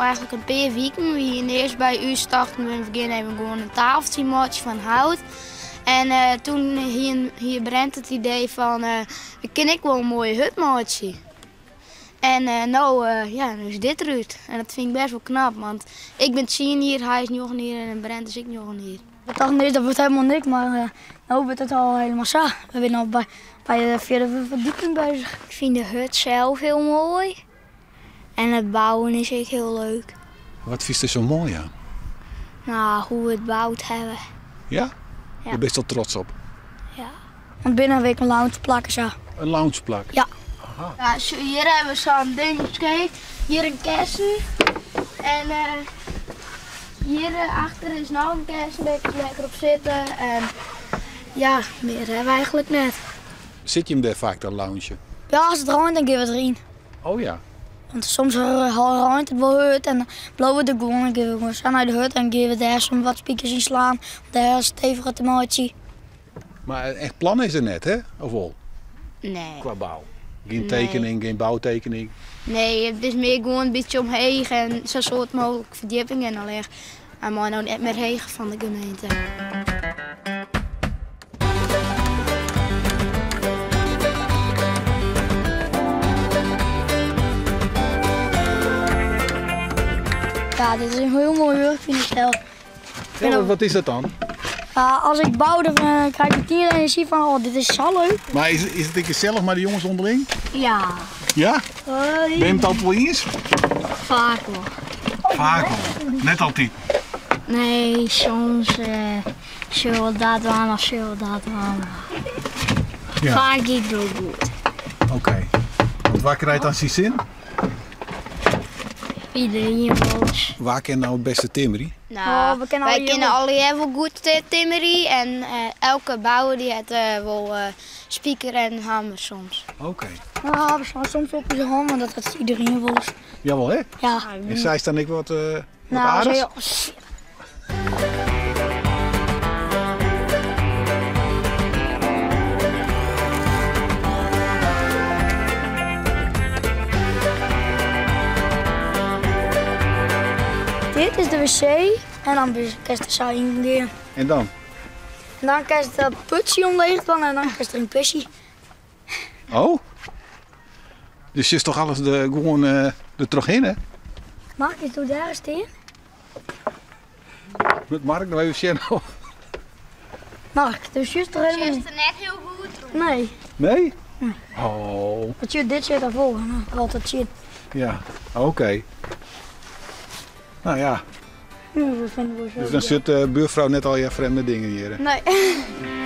eigenlijk een paar weken. We hier eerst bij u starten we beginnen even gewoon een tafeltje maken van hout. En toen hier brandt het idee van, we kunnen ik wel een mooie hut maken. En nou is dit eruit. En dat vind ik best wel knap, want ik ben Tien hier, hij is nog hier en Brent is ik nog hier. Ik dacht eerst dat wordt helemaal niks, maar nu wordt het al helemaal zo. We zijn al bij de vierde verdieping bezig. Ik vind de hut zelf heel mooi. En het bouwen is ook heel leuk. Wat vind je er zo mooi aan? Nou, hoe we het bouwd hebben. Ja? Ja. Je bent er trots op? Ja. Want binnen een week een lounge plakken zo. Een loungeplak? Ja. Ja, hier hebben we zo'n dingetje. Hier een kersen. En hier achter is nog een kersen. Daar kan je lekker op zitten. En ja, meer hebben we eigenlijk net. Zit je hem daar vaak te loungen? Ja, als het ruimt, dan geven we het erin. Oh ja. Want soms ruimt het wel hut en dan blowen we de gewoon. Dan geven we gewoon naar de hut en geven we daar soms wat spiekers in slaan. Om daar steviger te maken. Maar echt plan is er net, hè? Of wel? Nee. Qua bouw. Geen tekening, geen bouwtekening. Nee, het is meer gewoon een beetje omheen en zo soort mogelijk verdiepingen alleen. En maar nou net meer hegen van de gemeente. Ja, dit is een heel mooi hut, vind ik zelf. Ja, wat is dat dan? Ja, als ik bouw, dan krijg ik meteen energie van, oh, dit is zo leuk. Maar is het een gezellig met de jongens onderling? Ja. Ja? Ben je het altijd wel eens? Vaak wel. Vaak wel. Net altijd. Nee, soms zullen we dat doen of zullen we dat doen. Ja. Vaak gaat het wel goed. Oké. Want waar krijg je dan zijn zin? Iedereen volgens. Waar ken je nou het beste timmerie? Nou, we kennen wij alle kennen jongens. alle heel goed timmerie en elke bouwer die heeft wel speaker en hammer soms. Oké. Ja, we slaan soms op je hand, maar dat is iedereen wel eens. Jawel, hè? Ja. En zij staan ik wat Nou, aardigs? Dit is de wc en dan kan je de saai in. En dan? En dan kan je de putje omleeg en dan kan je er een kusje. Oh? Dus je is toch alles gewoon er terug in, hè? Mark, is doe daar eens in? Met Mark nog even zien. Mark, dus juist er helemaal niet. er net heel goed. Nee, Nee? Oh, want je dit zit ervoor. Nou, altijd shit. ja. Oké. Nou ja, We vinden we zo. dus dan zit de buurvrouw net al je vreemde dingen hier. Hè? Nee.